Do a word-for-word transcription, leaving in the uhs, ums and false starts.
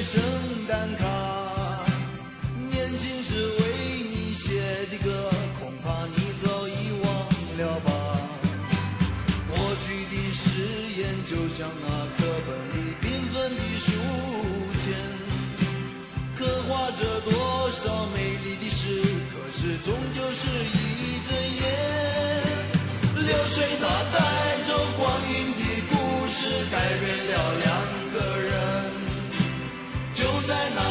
圣诞卡，年轻时为你写的歌，恐怕你早已忘了吧。过去的誓言就像那课本里缤纷的书签，刻画着多少美丽的诗，可是终究是一阵烟。流水它带走光阴的故事，改变了两个人，就在那